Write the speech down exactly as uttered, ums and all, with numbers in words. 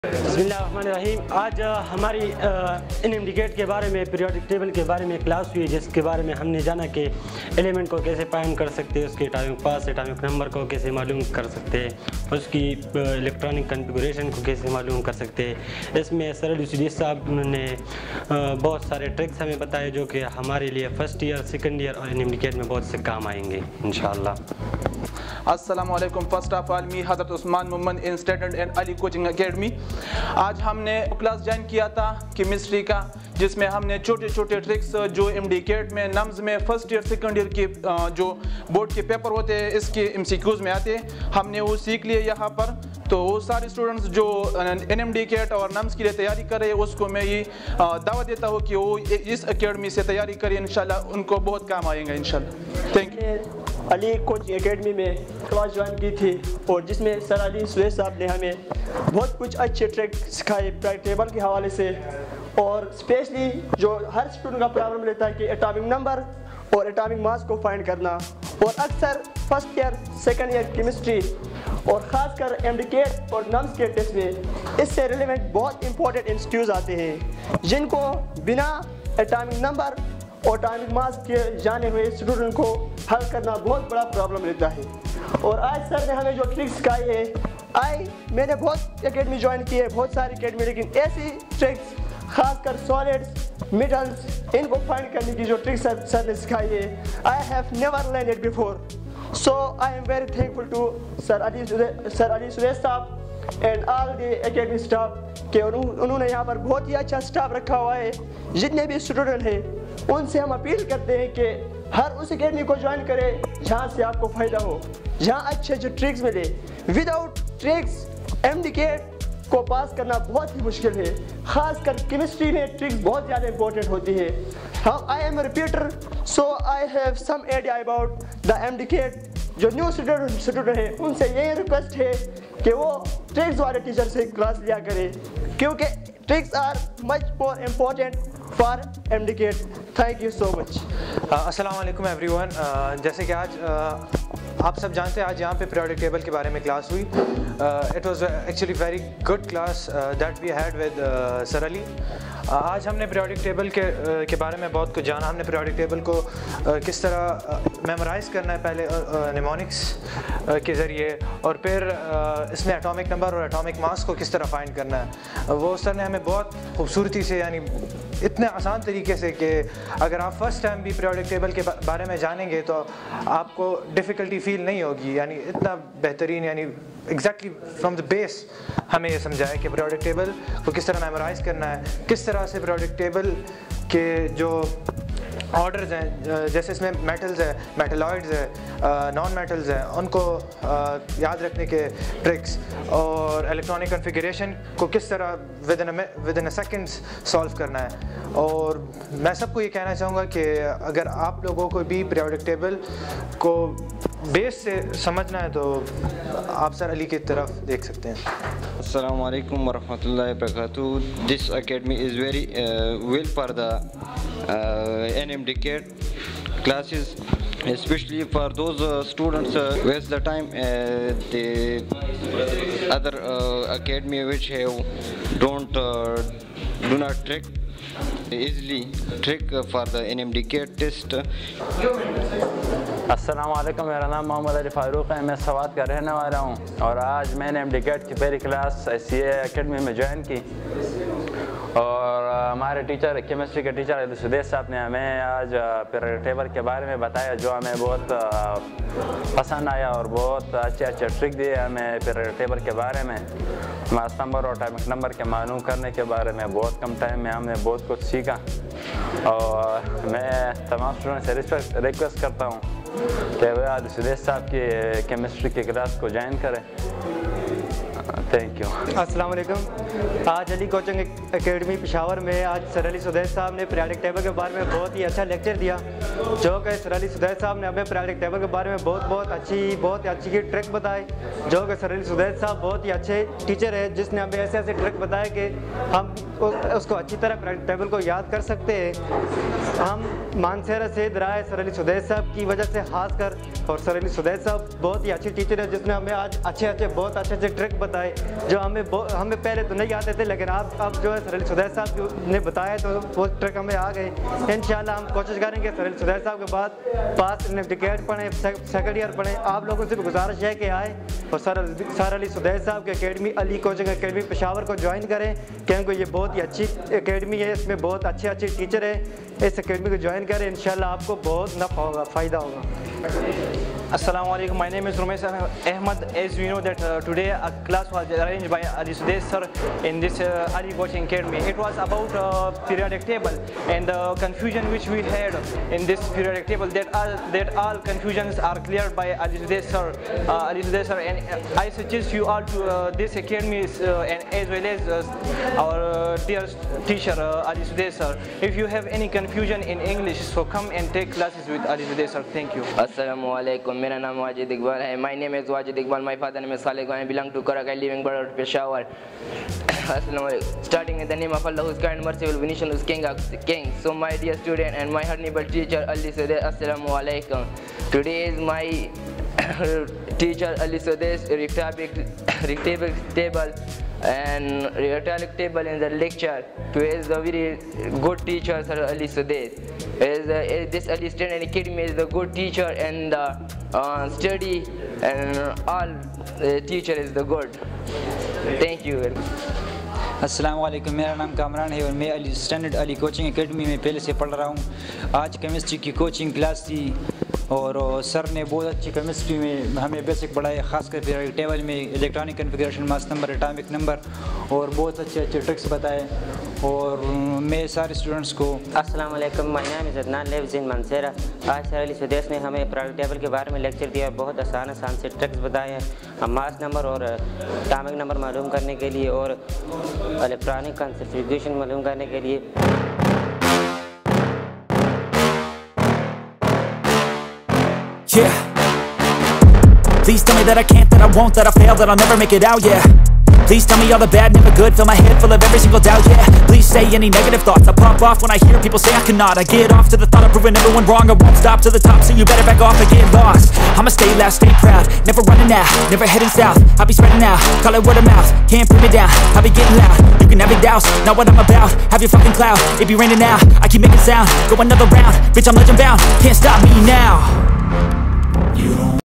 بسم اللہ الرحمن الرحیم۔ آج ہماری ان انڈیکیٹ کے بارے میں پیریوڈک ٹیبل کے بارے میں کلاس ہوئی، جس کے بارے میں ہم نے جانا کہ ایلیمنٹ کو کیسے فائنڈ کر سکتے ہیں، اس کے اٹامک پاس اٹامک نمبر کو کیسے معلوم کر سکتے ہیں، اس کی الیکٹرانک کنفیگوریشن کو کیسے معلوم کر سکتے ہیں۔ اس میں سر علی صاحب نے بہت سارے ٹرکس ہمیں بتائے جو کہ ہمارے لیے فرسٹ ایئر سیکنڈ ایئر اور ان انڈیکیٹ میں بہت سے کام آئیں گے انشاءاللہ۔ السلام علیکم۔ فرسٹ آف آل می حضرت Usman Muhammad institute and Ali coaching academy. آج ہم نے کلاس جوائن کیا تھا کیمسٹری کا، جس میں ہم نے چھوٹے چھوٹے ٹرکس جو انڈیکیٹ میں نمز میں فرسٹ ایئر سیکنڈ ایئر کے جو بورڈ کے پیپر ہوتے ہیں اس کے ایم سی کیوز میں آتے ہیں، ہم نے وہ سیکھ لیے یہاں پر۔ تو وہ سارے اسٹوڈنٹس جو این ایم ڈی کیٹ اور نمز کے لیے تیاری کر رہے ہیں، اس کو میں یہ دعوت دیتا ہوں کہ وہ اس اکیڈمی سے تیاری کریں، انشاءاللہ ان کو بہت کام آئیں گا انشاءاللہ۔ Thank you. Ali coaching academy میں کلاس جوائن کی تھی، اور جس میں سر علی سویس صاحب نے ہمیں بہت کچھ اچھے ٹرک سکھائے پیریوڈک ٹیبل کے حوالے سے، اور اسپیشلی جو ہر اسٹوڈنٹ کا پرابلم رہتا ہے کہ اٹامک نمبر اور اٹامک ماس کو فائنڈ کرنا، اور اکثر first year second year chemistry اور خاص کر انڈیکیٹ اور نمز کے ٹیسٹ میں اس سے ریلیونٹ بہت امپورٹنٹ انسٹیٹیوز آتے ہیں جن کو بنا اٹامک نمبر اور اٹامک ماس کے جانے ہوئے اسٹوڈنٹ کو حل کرنا بہت بڑا پرابلم رہتا ہے۔ اور آج سر نے ہمیں جو ٹرکس سکھائی ہے، آئی میں نے بہت اکیڈمی جوائن کی ہے، بہت ساری اکیڈمی، لیکن ایسی ٹرکس خاص کر سالڈس میٹلس ان کو فائنڈ کرنے کی جو ٹرکس سر سر نے سکھائی ہے، I have never learn it before. So I am very thankful to sir Ali sir Ali سویس صاحب and all the academy staff کہ انہوں نے یہاں پر بہت ہی اچھا اسٹاف رکھا ہوا ہے۔ جتنے بھی اسٹوڈنٹ ہیں ان سے ہم اپیل کرتے ہیں کہ ہر اس اکیڈمی کو جوائن کرے جہاں سے آپ کو فائدہ ہو، جہاں اچھے اچھے ٹرکس ملے۔ ود آؤٹ ٹرکس انڈیکیٹ کو پاس کرنا بہت ہی مشکل ہے، خاص کر کیمسٹری میں ٹرکس بہت زیادہ امپورٹنٹ ہوتی ہے۔ ہم I am a repeater, so I have some idea about the indicate. جو نیو اسٹوڈنٹ اسٹوڈنٹ ہیں ان سے یہی ریکویسٹ ہے کہ وہ ٹرکس والے ٹیچر سے کلاس لیا کرے، کیونکہ tricks are much more important for indicate. Thank you so much. السلام علیکم ایوری ون۔ جیسے کہ آج آپ سب جانتے ہیں آج یہاں پہ پیریوڈک ٹیبل کے بارے میں کلاس ہوئی۔ It was actually very good class that we had with sir Ali. آج ہم نے پیریوڈک ٹیبل کے کے بارے میں بہت کچھ جانا۔ ہم نے پیریوڈک ٹیبل کو کس طرح میمورائز کرنا ہے پہلے نیمونکس کے ذریعے، اور پھر اس میں اٹامک نمبر اور اٹامک ماس کو کس طرح فائنڈ کرنا ہے، وہ سر نے ہمیں بہت خوبصورتی سے، یعنی اتنے آسان طریقے سے کہ اگر آپ فرسٹ ٹائم بھی پیریوڈک ٹیبل کے بارے میں جانیں گے تو آپ کو ڈیفیکلٹی فیل نہیں ہوگی، یعنی اتنا بہترین، یعنی ایگزیکٹلی فرام دا بیس ہمیں یہ سمجھایا کہ پیریوڈک ٹیبل کو کس طرح میمورائز کرنا ہے، کس طرح سے پیریوڈک ٹیبل کے جو آرڈرز ہیں، جیسے اس میں میٹلز ہے، میٹلوائڈز ہے، نان میٹلز ہیں، ان کو یاد رکھنے کے ٹرکس، اور الیکٹرانک کنفیگریشن کو کس طرح with in with in a seconds solve کرنا ہے۔ اور میں سب کو یہ کہنا چاہوں گا کہ اگر آپ لوگوں کو بھی پیریوڈک ٹیبل کو بیس سے سمجھنا ہے تو آپ سر علی کی طرف دیکھ سکتے ہیں۔ السلام علیکم ورحمۃ اللہ وبرکاتہ۔ This academy is very well for the N M D CAT classes, especially for those uh, students uh, waste the time uh, the other uh, academy which have don't uh, do not trick easily trick uh, for the N M D K test. السلام علیکم، میرا نام محمد علی فاروق ہے، میں سوات کا رہنے والا ہوں، اور آج میں نے ایم ڈی کیٹ کی پہلی class S C A academy میں جوائن کی، اور ہمارے ٹیچر کیمسٹری کے ٹیچر علی سدیس صاحب نے ہمیں آج پیریوڈک ٹیبل کے بارے میں بتایا، جو ہمیں بہت پسند آیا، اور بہت اچھے اچھے ٹرک دیے ہمیں پیریوڈک ٹیبل کے بارے میں، ماس نمبر اور اٹامک نمبر کے معلوم کرنے کے بارے میں۔ بہت کم ٹائم میں ہم نے بہت کچھ سیکھا، اور میں تمام اسٹوڈنٹ سے ریکویسٹ کرتا ہوں کہ وہ علی سدیس صاحب کی کیمسٹری کی کلاس کو جوائن کریں۔ Thank you. السلام علیکم۔ آج علی کوچنگ اکیڈمی پشاور میں آج سر علی سدیس صاحب نے پیریوڈک ٹیبل کے بارے میں بہت ہی اچھا لیکچر دیا، جو کہ سر علی سدیس صاحب نے ہمیں پیریوڈک ٹیبل کے بارے میں بہت بہت اچھی بہت اچھی ٹرک بتائی، جو کہ سر علی سدیس صاحب بہت ہی اچھے ٹیچر ہے، جس نے ہمیں ایسے ایسے ٹرک بتائے کہ ہم اس کو اچھی طرح پیریوڈک ٹیبل کو یاد کر سکتے ہیں۔ ہم مانسہرہ سے درائے سر علی سدیس صاحب کی وجہ سے خاص کر، اور سر علی سدیس صاحب بہت ہی اچھے ٹیچر ہے، جس نے ہمیں آج اچھے اچھے بہت اچھے اچھے ٹرک بتائے۔ जो हमें हमें पहले तो नहीं आते थे, लेकिन आप अब जो है सर अली सुदैस साहब ने बताया तो वो ट्रक हमें आ गए। इंशाल्लाह हम कोशिश करेंगे सर अली सुदैस साहब के बाद पास टिकट पढ़ें, सेकेंड ईयर पढ़ें। आप लोगों से भी गुजारिश है कि आए और सर सर अली सुदैस साहब की academy Ali coaching academy Peshawar को ज्वाइन करें, क्योंकि ये बहुत ही अच्छी अकेडमी है, इसमें बहुत अच्छे अच्छे टीचर हैं। इस अकेडमी को ज्वाइन करें, इंशाल्लाह आपको बहुत नफ़ा होगा, फ़ायदा होगा। Assalamu alaikum. My name is Rumesh Ahmed. As we know that uh, today a class was arranged by Ali Sudesh sir in this uh, Ali Coaching Academy. It was about uh, periodic table and the confusion which we had in this periodic table. That all that all confusions are cleared by Ali Sudesh sir. Uh, Ali Sudesh sir, and uh, I suggest you all to uh, this academy uh, and as well as uh, our uh, dear teacher uh, Ali Sudesh sir. If you have any confusion in English, so come and take classes with Ali Sudesh sir. Thank you. Assalamu alaikum. मेरा नाम वाजिद इकबाल है. My name is Wajid Iqbal. My father name is Khalid. I belong to Karakai, living brother of Peshawar. Assalamu alaikum. Starting in the name of Allah, who's kind, merciful, beneficent, who's king of kings. So my dear student and my honorable teacher Ali Sudesh, Assalamu alaikum. Today is my teacher Ali Sudesh rectangle table and rectangle table in the lecture. He is a very good teacher, Sir Ali Sudesh. Is uh, this Ali Student Academy is the good teacher and the uh, study and all uh, teacher is the good. Thank you. अस्सलामु अलैकुम. मेरा नाम कामरान है और मैं Ali standard Ali coaching academy में पहले से पढ़ रहा हूँ. आज केमिस्ट्री की कोचिंग क्लास थी और सर ने बहुत अच्छी केमिस्ट्री में हमें बेसिक पढ़ाया, खासकर पीरियोडिक टेबल में electronic configuration, mass number, atomic number और बहुत अच्छे अच्छे ट्रिक्स बताए. और मैं सारे स्टूडेंट्स को अस्सलाम वालेकुम. माय नेम इज़ अदनान लेवजिन मंसेरा. आज सर अली सुदेश ने हमें पीरियोडिक टेबल के बारे में लेक्चर दिया. बहुत आसान आसान से ट्रिक्स बताए हैं हम मास नंबर और एटॉमिक नंबर मालूम करने के लिए और इलेक्ट्रॉनिक कन्फिगरेशन मालूम करने के लिए. Yeah. Please tell me that I can't, that I won't, that I fail, that I'll never make it out, yeah. Please tell me all the bad, never good, fill my head full of every single doubt, yeah. Please say any negative thoughts, I pop off when I hear people say I cannot. I get off to the thought of proving everyone wrong, I won't stop to the top, so you better back off and get lost. I'ma stay loud, stay proud, never running out, never heading south. I'll be spreading out, call it word of mouth, can't put me down, I'll be getting loud. You can have your doubts, not what I'm about, have your fucking clout. It be raining now, I keep making sound, go another round, bitch I'm legend bound, can't stop me now. You don't